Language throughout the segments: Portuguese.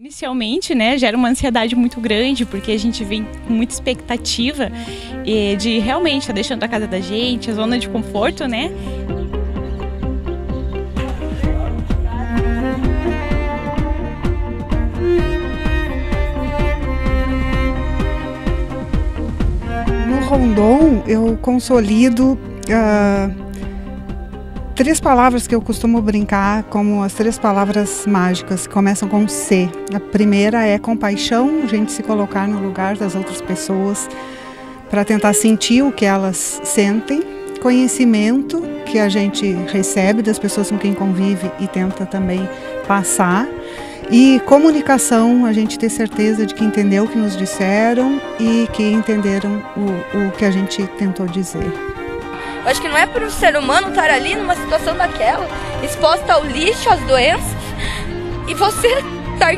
Inicialmente, né, gera uma ansiedade muito grande, porque a gente vem com muita expectativa de realmente estar deixando a casa da gente, a zona de conforto, né? No Rondon, eu consolido 3 palavras que eu costumo brincar como as 3 palavras mágicas, que começam com C. A primeira é compaixão, a gente se colocar no lugar das outras pessoas para tentar sentir o que elas sentem. Conhecimento, que a gente recebe das pessoas com quem convive e tenta também passar. E comunicação, a gente ter certeza de que entendeu o que nos disseram e que entenderam o que a gente tentou dizer. Eu acho que não é para o ser humano estar ali numa situação daquela, exposta ao lixo, às doenças, e você estar...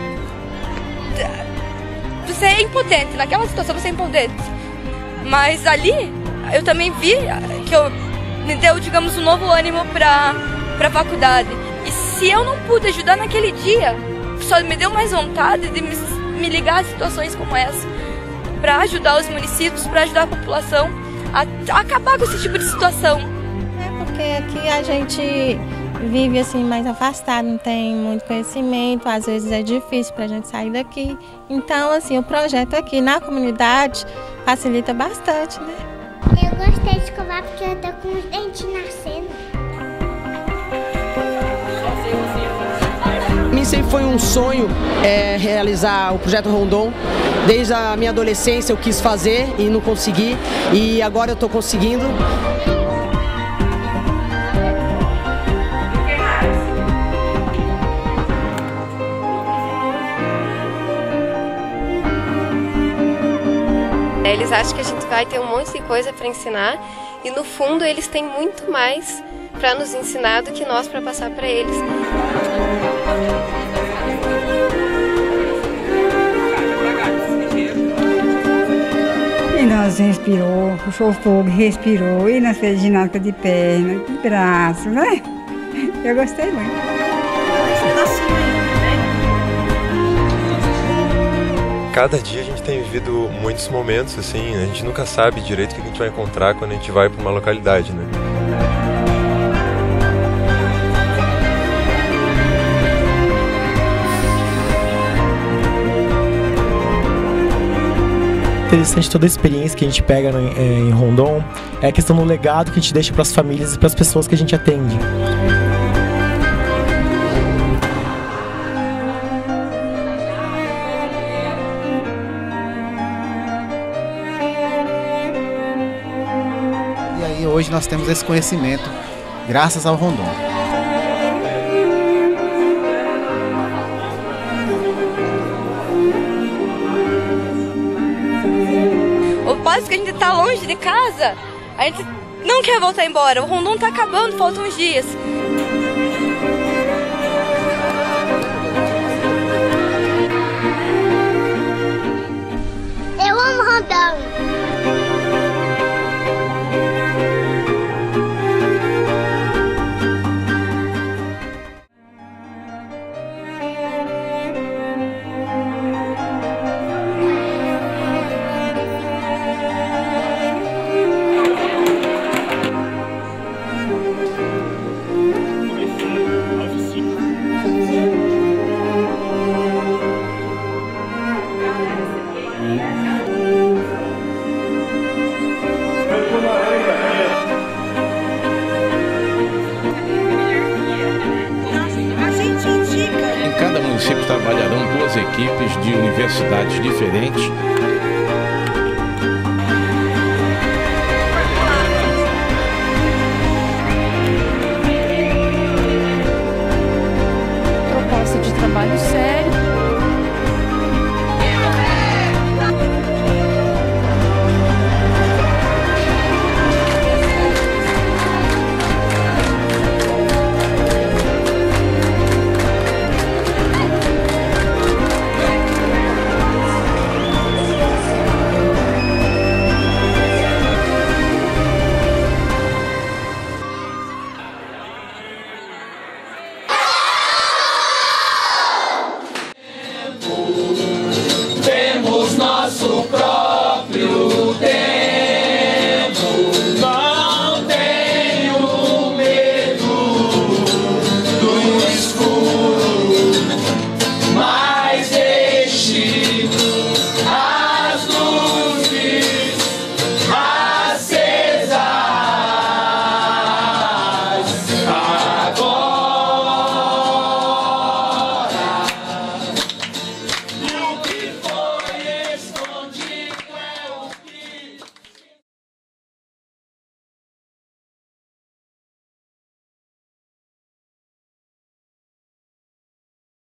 Você é impotente, naquela situação você é impotente. Mas ali, eu também vi que me deu, digamos, um novo ânimo para a faculdade. E se eu não pude ajudar naquele dia, só me deu mais vontade de me ligar a situações como essa, para ajudar os municípios, para ajudar a população a acabar com esse tipo de situação. É porque aqui a gente vive assim mais afastado, não tem muito conhecimento, às vezes é difícil para a gente sair daqui. Então, assim, o projeto aqui na comunidade facilita bastante, né? Eu gostei de escovar porque eu tô com os dentes nascendo. Para mim sempre foi um sonho realizar o projeto Rondon. Desde a minha adolescência eu quis fazer e não consegui, e agora eu estou conseguindo. Eles acham que a gente vai ter um monte de coisa para ensinar e no fundo eles têm muito mais para nos ensinar do que nós para passar para eles. E nós respirou, puxou fogo, respirou, e nós fez ginástica de perna, de braço, né? Eu gostei muito. Cada dia a gente tem vivido muitos momentos assim, a gente nunca sabe direito o que a gente vai encontrar quando a gente vai para uma localidade, né? Interessante toda a experiência que a gente pega em Rondon é a questão do legado que a gente deixa para as famílias e para as pessoas que a gente atende. E aí hoje nós temos esse conhecimento graças ao Rondon. Quase que a gente tá longe de casa, a gente não quer voltar embora. O Rondon tá acabando, faltam uns dias. Eu amo Rondon. Em cada município trabalharão 2 equipes de universidades diferentes